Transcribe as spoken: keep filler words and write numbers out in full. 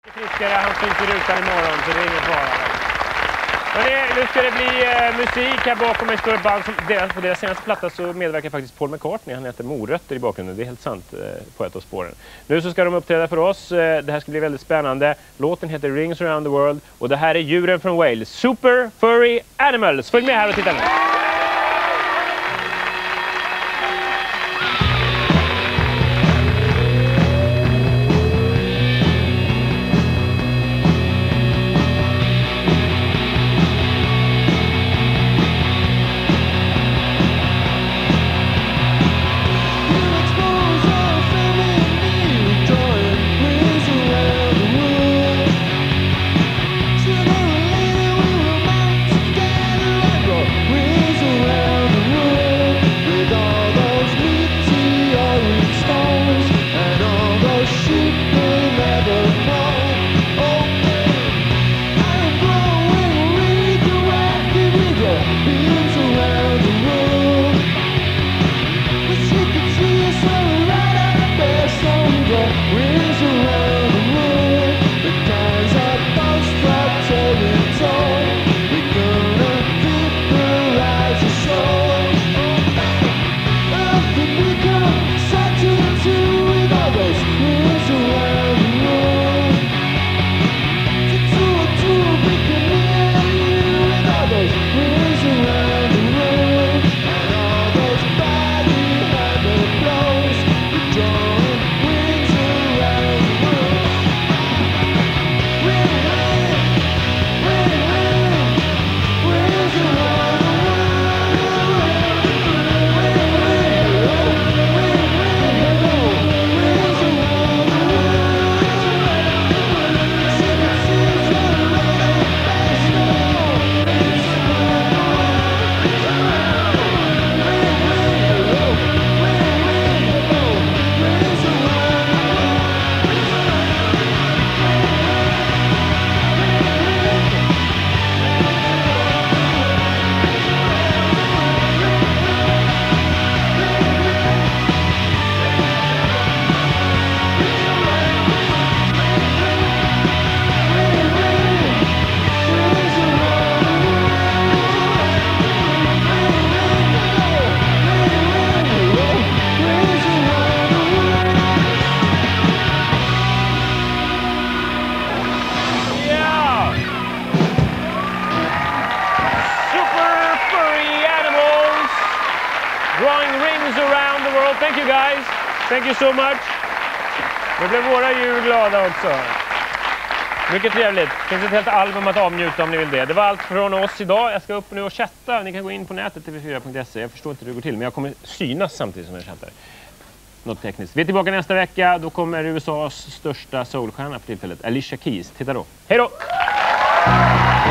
Friskare, han syns i rutan imorgon, så det är ingen fara. Hörrni, nu ska det bli eh, musik här bakom ett stort band. Som deras, på deras senaste platta så medverkar faktiskt Paul McCartney. Han heter Morötter i bakgrunden, det är helt sant, eh, på ett av spåren. Nu så ska de uppträda för oss, eh, det här ska bli väldigt spännande. Låten heter Rings Around the World och det här är djuren från Wales. Super Furry Animals. Följ med här och titta nu. Drawing rings around the world. Thank you guys. Thank you so much. Nu blev våra djur glada också. Mycket trevligt. Det finns ett helt album att avnjuta om ni vill det. Det var allt från oss idag. Jag ska upp nu och chatta. Ni kan gå in på nätet t v fyra punkt se. Jag förstår inte hur det går till, men jag kommer synas samtidigt som jag chattar. Något tekniskt. Vi är tillbaka nästa vecka. Då kommer U S A:s största soulstjärna för tillfället, Alicia Keys. Titta då. Hej då!